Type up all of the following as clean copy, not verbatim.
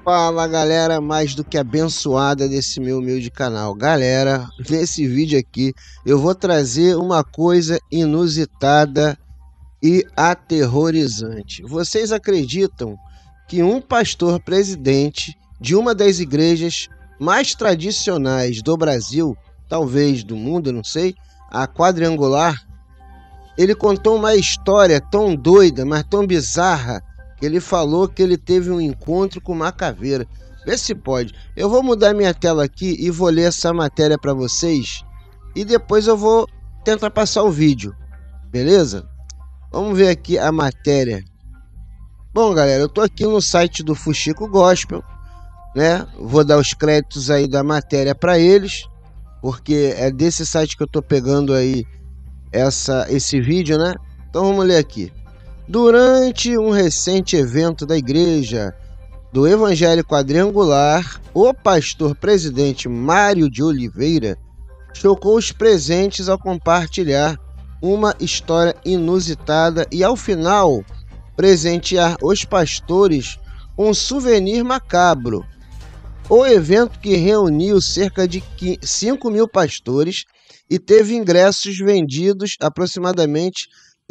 Fala galera, mais do que abençoada desse meu humilde canal. Galera, nesse vídeo aqui eu vou trazer uma coisa inusitada e aterrorizante. Vocês acreditam que um pastor presidente de uma das igrejas mais tradicionais do Brasil, talvez do mundo, eu não sei, a Quadrangular, ele contou uma história tão doida, mas tão bizarra, que ele falou que ele teve um encontro com uma caveira. Vê se pode. Eu vou mudar minha tela aqui e vou ler essa matéria para vocês. E depois eu vou tentar passar o vídeo. Beleza? Vamos ver aqui a matéria. Bom, galera, eu tô aqui no site do Fuxico Gospel, né? Vou dar os créditos aí da matéria para eles, porque é desse site que eu tô pegando aí esse vídeo, né? Então vamos ler aqui. Durante um recente evento da igreja do Evangelho Quadrangular, o pastor presidente Mário de Oliveira chocou os presentes ao compartilhar uma história inusitada e, ao final, presentear os pastores com um souvenir macabro. O evento, que reuniu cerca de 5.000 pastores e teve ingressos vendidos aproximadamente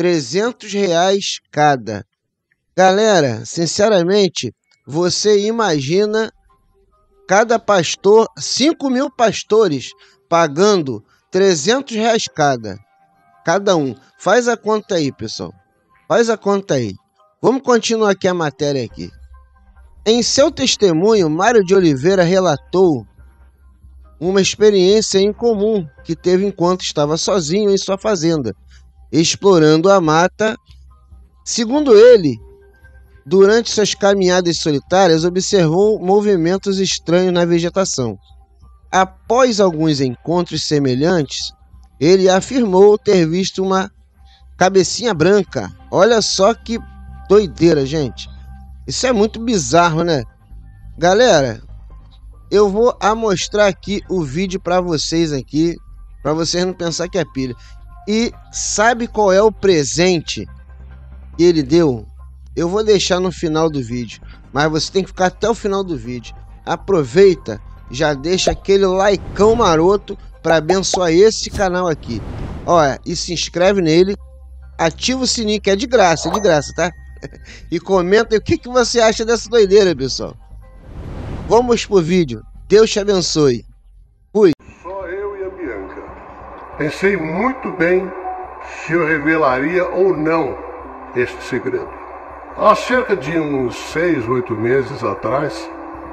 R$300 cada. Galera, sinceramente, você imagina cada pastor, 5.000 pastores pagando R$300 cada um. Faz a conta aí, pessoal. Faz a conta aí. Vamos continuar aqui a matéria aqui. Em seu testemunho, Mário de Oliveira relatou uma experiência incomum que teve enquanto estava sozinho em sua fazenda, explorando a mata. Segundo ele, durante suas caminhadas solitárias, observou movimentos estranhos na vegetação. Após alguns encontros semelhantes, ele afirmou ter visto uma cabecinha branca. Olha só que doideira, gente. Isso é muito bizarro, né? Galera, eu vou mostrar aqui o vídeo para vocês aqui, para vocês não pensar que é pilha. E sabe qual é o presente que ele deu? Eu vou deixar no final do vídeo, mas você tem que ficar até o final do vídeo. Aproveita, já deixa aquele likeão maroto para abençoar esse canal aqui. Olha, e se inscreve nele, ativa o sininho que é de graça, tá? E comenta aí o que você acha dessa doideira, pessoal. Vamos pro vídeo. Deus te abençoe. Fui. Só eu e a Bianca. Pensei muito bem se eu revelaria ou não este segredo. Há cerca de uns 6, 8 meses atrás,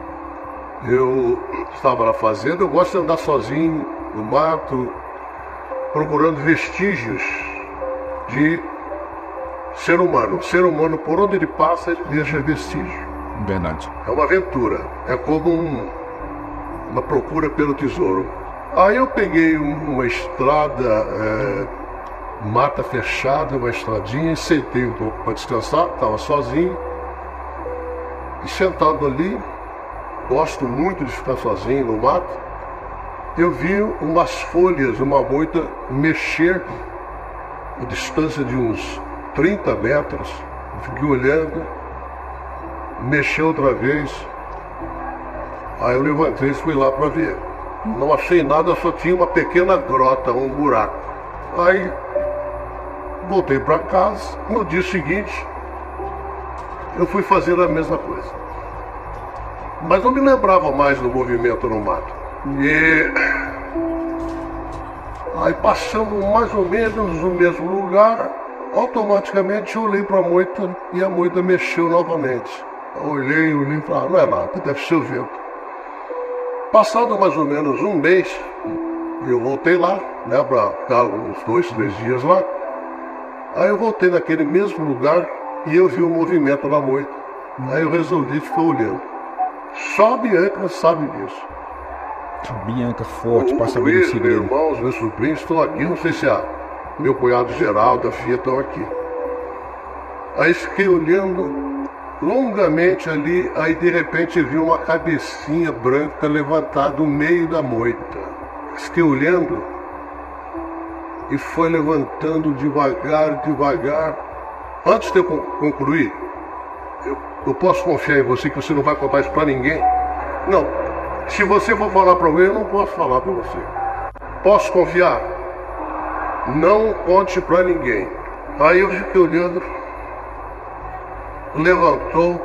eu estava na fazenda. Eu gosto de andar sozinho no mato, procurando vestígios de ser humano. O ser humano, por onde ele passa, ele deixa vestígio. Verdade. É uma aventura, é como uma procura pelo tesouro. Aí eu peguei uma estrada, mata fechada, uma estradinha, e sentei um pouco para descansar, estava sozinho. E sentado ali, gosto muito de ficar sozinho no mato, eu vi umas folhas, uma moita mexer a distância de uns 30 metros. Eu fiquei olhando, mexeu outra vez. Aí eu levantei e fui lá para ver. Não achei nada, só tinha uma pequena grota, um buraco. Aí voltei para casa. No dia seguinte eu fui fazer a mesma coisa, mas não me lembrava mais do movimento no mato. E aí, passando mais ou menos no mesmo lugar, automaticamente eu olhei para a moita e a moita mexeu novamente. Eu olhei e falei, não é nada, deve ser o vento. Passado mais ou menos um mês, eu voltei lá, né, para ficar uns 2, 3 dias lá. Aí eu voltei naquele mesmo lugar e eu vi o movimento na moita. Aí eu resolvi ficar olhando. Só a Bianca sabe disso. Bianca forte, para saber Luiz, do segredo. meus irmãos, meus sobrinhos estão aqui, não sei se meu cunhado Geraldo, a filha estão aqui. Aí fiquei olhando longamente ali, aí de repente vi uma cabecinha branca levantada no meio da moita. Fiquei olhando e foi levantando devagar, devagar. Antes de eu concluir, eu Eu posso confiar em você que você não vai contar isso pra ninguém? Não. Se você for falar pra alguém, eu não posso falar pra você. Posso confiar? Não conte pra ninguém. Aí eu fiquei olhando, levantou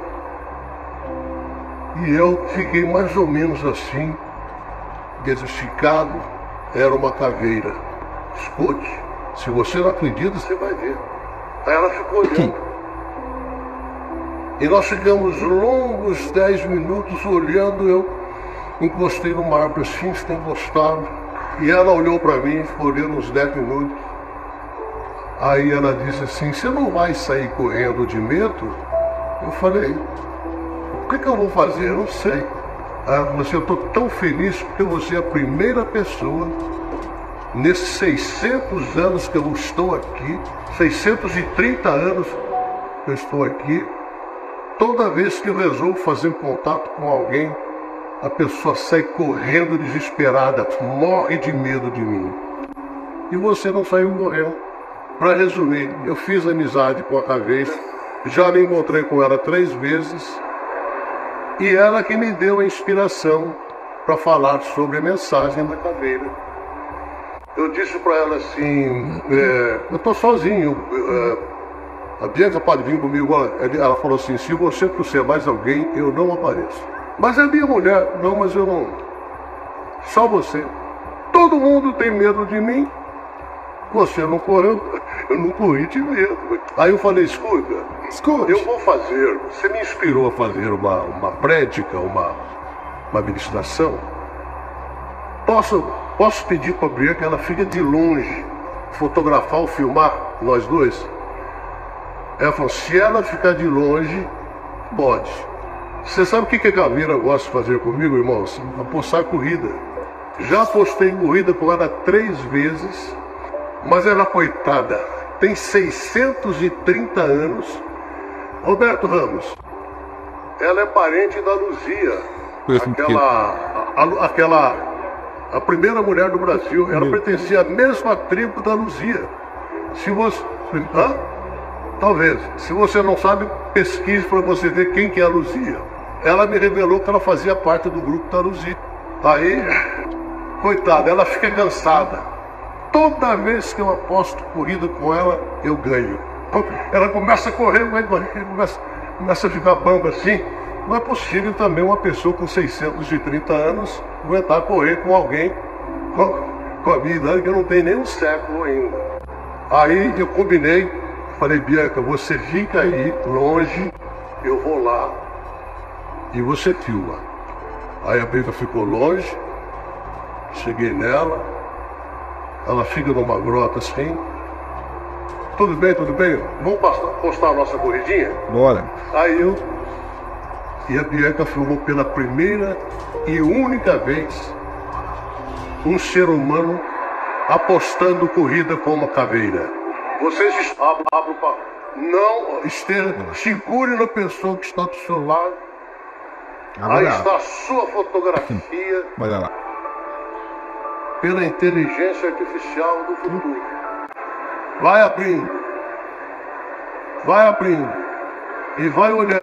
e eu fiquei mais ou menos assim, desesticado. Era uma caveira. Escute, se você não acredita, você vai ver. Aí ela ficou olhando. E nós ficamos longos 10 minutos olhando. Eu encostei no mármore assim, você tem gostado. E ela olhou para mim, ficou olhando uns 10 minutos. Aí ela disse assim, você não vai sair correndo de medo? Eu falei, o que eu vou fazer? Eu não sei. Ela falou assim, eu estou tão feliz porque você é a primeira pessoa nesses 600 anos que eu estou aqui, 630 anos que eu estou aqui, toda vez que eu resolvo fazer contato com alguém, a pessoa sai correndo desesperada, morre de medo de mim. E você não saiu morrendo. Para resumir, eu fiz amizade com a caveira, já me encontrei com ela 3 vezes, e ela que me deu a inspiração para falar sobre a mensagem da caveira. Eu disse para ela assim, eu estou sozinho, a Bianca pode vir comigo. Ela falou assim, se você trouxer mais alguém, eu não apareço. Mas é minha mulher. Não, mas eu não. Só você. Todo mundo tem medo de mim. Você não correu, eu não corri de medo. Aí eu falei, escuta, eu vou fazer, você me inspirou a fazer uma prédica, uma ministração. Posso pedir para a Bianca que ela fique de longe, fotografar ou filmar nós dois? Ela falou, se ela ficar de longe, pode. Você sabe o que a caveira gosta de fazer comigo, irmãos? Apostar corrida. Já apostei em corrida com ela 3 vezes, mas ela, coitada, tem 630 anos. Roberto Ramos, ela é parente da Luzia, a primeira mulher do Brasil. Ela pertencia à mesma tribo da Luzia. Se você... Talvez. Se você não sabe, pesquise para você ver quem que é a Luzia. Ela me revelou que ela fazia parte do grupo da Luzia. Aí, coitada, ela fica cansada. Toda vez que eu aposto corrida com ela, eu ganho. Ela começa a correr, começa a ficar bamba assim. Não é possível também uma pessoa com 630 anos aguentar correr com alguém com a minha idade, que eu não tenho nem um século ainda. Aí eu combinei, falei, Bianca, você fica aí longe, eu vou lá e você filma. Aí a Bianca ficou longe, cheguei nela, ela fica numa grota assim. Tudo bem, tudo bem? Vamos postar a nossa corridinha? Bora. Aí e a Bianca filmou pela primeira e única vez um ser humano apostando corrida com uma caveira. Vocês abram para... Não esteja, segure na pessoa que está do seu lado. Aí está a sua fotografia. Olha lá. Pela inteligência artificial do futuro. Vai abrindo. Vai abrindo. E vai olhando.